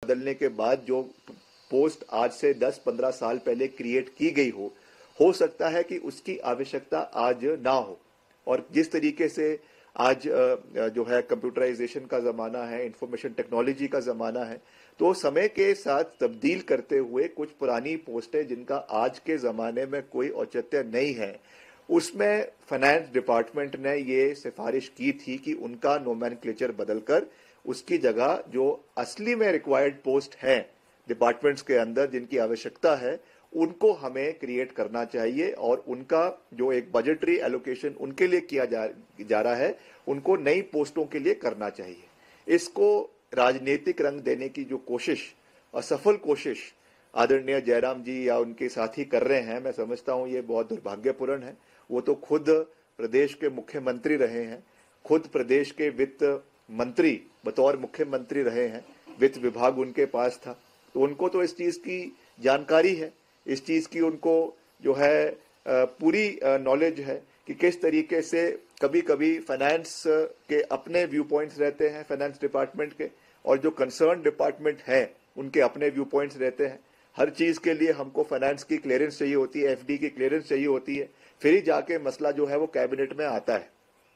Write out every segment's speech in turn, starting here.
बदलने के बाद जो पोस्ट आज से 10-15 साल पहले क्रिएट की गई हो सकता है कि उसकी आवश्यकता आज ना हो। और जिस तरीके से आज जो है कंप्यूटराइजेशन का ज़माना है, इंफॉर्मेशन टेक्नोलॉजी का ज़माना है, तो समय के साथ तब्दील करते हुए कुछ पुरानी पोस्टें जिनका आज के ज़माने में कोई औचित्य नहीं है, उसमें फाइनेंस डिपार्टमेंट ने ये सिफारिश की थी कि उनका नोमेनक्लेचर बदलकर उसकी जगह जो असली में रिक्वायर्ड पोस्ट है डिपार्टमेंट्स के अंदर जिनकी आवश्यकता है, उनको हमें क्रिएट करना चाहिए और उनका जो एक बजटरी एलोकेशन उनके लिए किया जा रहा है, उनको नई पोस्टों के लिए करना चाहिए। इसको राजनीतिक रंग देने की जो कोशिश, असफल कोशिश आदरणीय जयराम जी या उनके साथी कर रहे हैं, मैं समझता हूं ये बहुत दुर्भाग्यपूर्ण है। वो तो खुद प्रदेश के मुख्यमंत्री रहे हैं, खुद प्रदेश के वित्त मंत्री बतौर मुख्यमंत्री रहे हैं, वित्त विभाग उनके पास था, तो उनको तो इस चीज की जानकारी है, इस चीज की उनको जो है पूरी नॉलेज है कि किस तरीके से कभी कभी फाइनेंस के अपने व्यू पॉइंट्स रहते हैं फाइनेंस डिपार्टमेंट के, और जो कंसर्न डिपार्टमेंट है उनके अपने व्यू पॉइंट्स रहते हैं। हर चीज के लिए हमको फाइनेंस की क्लियरेंस चाहिए होती है, एफडी की क्लियरेंस चाहिए होती है, फिर ही जाके मसला जो है वो कैबिनेट में आता है।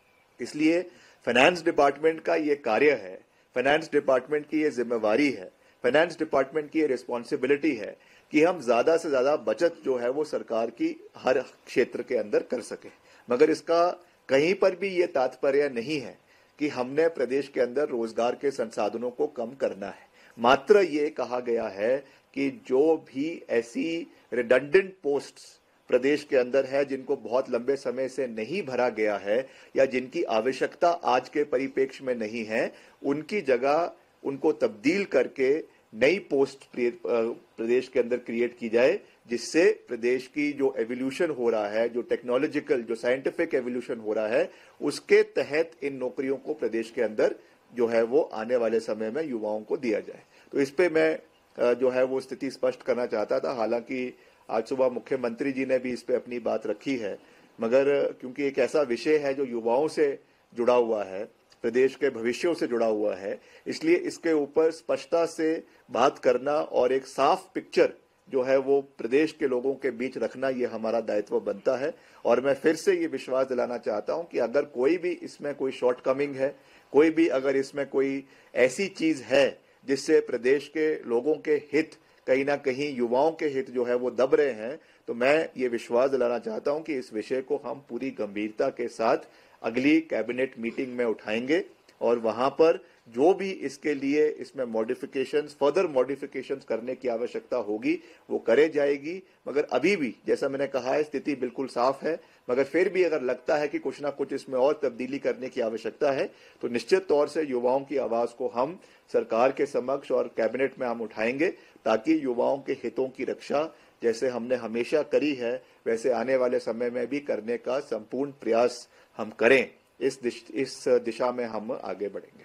इसलिए फाइनेंस डिपार्टमेंट का ये कार्य है, फाइनेंस डिपार्टमेंट की ये जिम्मेवारी है, फाइनेंस डिपार्टमेंट की ये रिस्पॉन्सिबिलिटी है कि हम ज्यादा से ज्यादा बचत जो है वो सरकार की हर क्षेत्र के अंदर कर सके। मगर इसका कहीं पर भी ये तात्पर्य नहीं है कि हमने प्रदेश के अंदर रोजगार के संसाधनों को कम करना है। मात्र ये कहा गया है कि जो भी ऐसी रिडंडेंट पोस्ट्स प्रदेश के अंदर है जिनको बहुत लंबे समय से नहीं भरा गया है या जिनकी आवश्यकता आज के परिप्रेक्ष्य में नहीं है, उनकी जगह उनको तब्दील करके नई पोस्ट प्रदेश के अंदर क्रिएट की जाए, जिससे प्रदेश की जो एवोल्यूशन हो रहा है, जो टेक्नोलॉजिकल जो साइंटिफिक एवोल्यूशन हो रहा है, उसके तहत इन नौकरियों को प्रदेश के अंदर जो है वो आने वाले समय में युवाओं को दिया जाए। तो इस पे मैं जो है वो स्थिति स्पष्ट करना चाहता था। हालांकि आज सुबह मुख्यमंत्री जी ने भी इस पे अपनी बात रखी है, मगर क्योंकि एक ऐसा विषय है जो युवाओं से जुड़ा हुआ है, प्रदेश के भविष्यों से जुड़ा हुआ है, इसलिए इसके ऊपर स्पष्टता से बात करना और एक साफ पिक्चर जो है वो प्रदेश के लोगों के बीच रखना, ये हमारा दायित्व बनता है। और मैं फिर से ये विश्वास दिलाना चाहता हूं कि अगर कोई भी इसमें कोई शॉर्टकमिंग है, कोई भी अगर इसमें कोई ऐसी चीज है जिससे प्रदेश के लोगों के हित, कहीं ना कहीं युवाओं के हित जो है वो दब रहे हैं, तो मैं ये विश्वास दिलाना चाहता हूं कि इस विषय को हम पूरी गंभीरता के साथ अगली कैबिनेट मीटिंग में उठाएंगे और वहां पर जो भी इसके लिए इसमें मॉडिफिकेशंस, फर्दर मॉडिफिकेशंस करने की आवश्यकता होगी वो करे जाएगी। मगर अभी भी जैसा मैंने कहा है, स्थिति बिल्कुल साफ है, मगर फिर भी अगर लगता है कि कुछ ना कुछ इसमें और तब्दीली करने की आवश्यकता है, तो निश्चित तौर से युवाओं की आवाज को हम सरकार के समक्ष और कैबिनेट में हम उठाएंगे, ताकि युवाओं के हितों की रक्षा जैसे हमने हमेशा करी है वैसे आने वाले समय में भी करने का संपूर्ण प्रयास हम करें। इस दिशा में हम आगे बढ़ेंगे।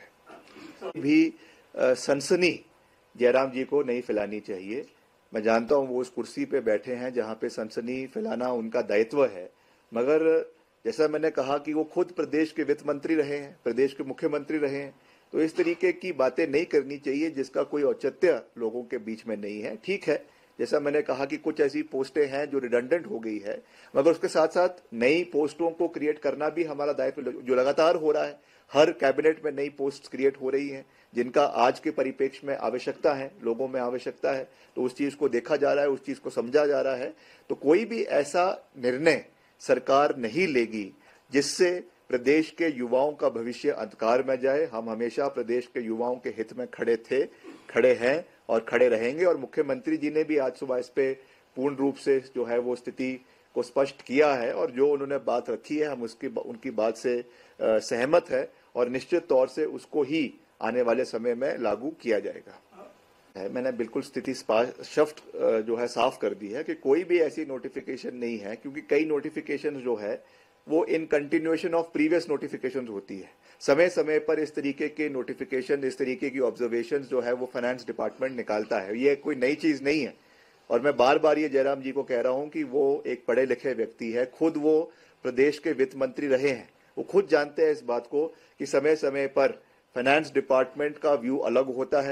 भी सनसनी जयराम जी को नहीं फैलानी चाहिए। मैं जानता हूं वो उस कुर्सी पे बैठे हैं जहां पे सनसनी फैलाना उनका दायित्व है, मगर जैसा मैंने कहा कि वो खुद प्रदेश के वित्त मंत्री रहे हैं, प्रदेश के मुख्यमंत्री रहे हैं, तो इस तरीके की बातें नहीं करनी चाहिए जिसका कोई औचित्य लोगों के बीच में नहीं है। ठीक है, जैसा मैंने कहा कि कुछ ऐसी पोस्टें हैं जो रिडंडेंट हो गई है, मगर उसके साथ साथ नई पोस्टों को क्रिएट करना भी हमारा दायित्व जो लगातार हो रहा है। हर कैबिनेट में नई पोस्ट क्रिएट हो रही हैं जिनका आज के परिप्रेक्ष्य में आवश्यकता है, लोगों में आवश्यकता है, तो उस चीज को देखा जा रहा है, उस चीज को समझा जा रहा है। तो कोई भी ऐसा निर्णय सरकार नहीं लेगी जिससे प्रदेश के युवाओं का भविष्य अंधकार में जाए। हम हमेशा प्रदेश के युवाओं के हित में खड़े थे, खड़े हैं और खड़े रहेंगे। और मुख्यमंत्री जी ने भी आज सुबह इस पे पूर्ण रूप से जो है वो स्थिति को स्पष्ट किया है और जो उन्होंने बात रखी है हम उनकी बात से सहमत है और निश्चित तौर से उसको ही आने वाले समय में लागू किया जाएगा। मैंने बिल्कुल स्थिति स्पष्ट जो है साफ कर दी है कि कोई भी ऐसी नोटिफिकेशन नहीं है, क्योंकि कई नोटिफिकेशन जो है वो in continuation of previous notification होती है। समय समय पर इस तरीके के नोटिफिकेशन, इस तरीके की ऑब्जर्वेशन जो है वो फाइनेंस डिपार्टमेंट निकालता है। ये कोई नई चीज नहीं है और मैं बार बार ये जयराम जी को कह रहा हूं कि वो एक पढ़े लिखे व्यक्ति है, खुद वो प्रदेश के वित्त मंत्री रहे हैं, वो खुद जानते हैं इस बात को कि समय समय पर फाइनेंस डिपार्टमेंट का व्यू अलग होता है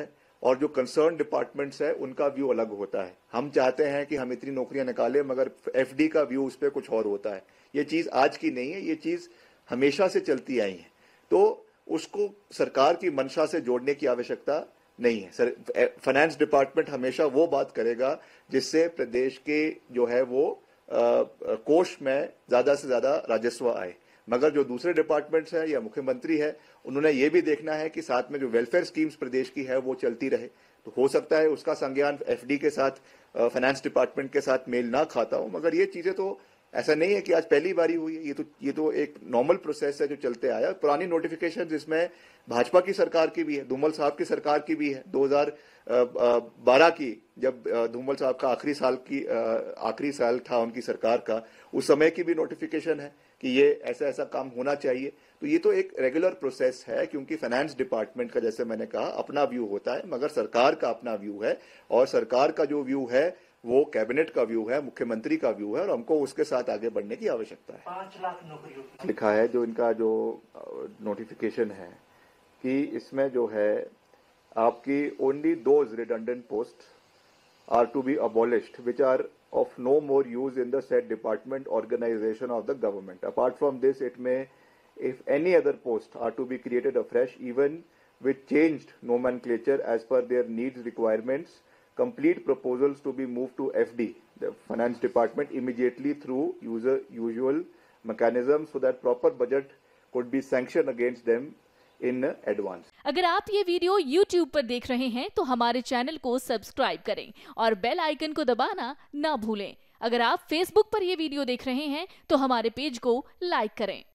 और जो कंसर्न डिपार्टमेंट्स है उनका व्यू अलग होता है। हम चाहते हैं कि हम इतनी नौकरियां निकालें, मगर एफडी का व्यू उस पर कुछ और होता है। ये चीज आज की नहीं है, ये चीज हमेशा से चलती आई है। तो उसको सरकार की मंशा से जोड़ने की आवश्यकता नहीं है। सर, फाइनेंस डिपार्टमेंट हमेशा वो बात करेगा जिससे प्रदेश के जो है वो कोष में ज्यादा से ज्यादा राजस्व आए। मगर जो दूसरे डिपार्टमेंट्स हैं या मुख्यमंत्री है, उन्होंने ये भी देखना है कि साथ में जो वेलफेयर स्कीम्स प्रदेश की है वो चलती रहे। तो हो सकता है उसका संज्ञान एफडी के साथ, फाइनेंस डिपार्टमेंट के साथ मेल ना खाता हो, मगर ये चीजें तो ऐसा नहीं है कि आज पहली बारी हुई है। ये तो एक नॉर्मल प्रोसेस है जो चलते आया। पुरानी नोटिफिकेशन जिसमें भाजपा की सरकार की भी है, धूमल साहब की सरकार की भी है, 2012 की, जब धूमल साहब का आखिरी साल था उनकी सरकार का, उस समय की भी नोटिफिकेशन है कि ये ऐसा ऐसा काम होना चाहिए। तो ये तो एक रेगुलर प्रोसेस है, क्योंकि फाइनेंस डिपार्टमेंट का, जैसे मैंने कहा, अपना व्यू होता है, मगर सरकार का अपना व्यू है। और सरकार का जो व्यू है वो कैबिनेट का व्यू है, मुख्यमंत्री का व्यू है, और हमको उसके साथ आगे बढ़ने की आवश्यकता है। 5 लाख नौकरियों लिखा है जो इनका जो नोटिफिकेशन है कि इसमें जो है आपकी only those redundant post are to be abolished which are of no more use in the said department organization of the government. Apart from this, it may, if any other posts are to be created afresh, even with changed nomenclature as per their needs requirements, complete proposals to be moved to FD, the finance department, immediately through usual mechanisms so that proper budget could be sanctioned against them in advance. अगर आप ये video YouTube पर देख रहे हैं तो हमारे channel को सब्सक्राइब करें और बेल आइकन को दबाना ना भूलें। अगर आप Facebook पर ये वीडियो देख रहे हैं तो हमारे पेज को लाइक करें।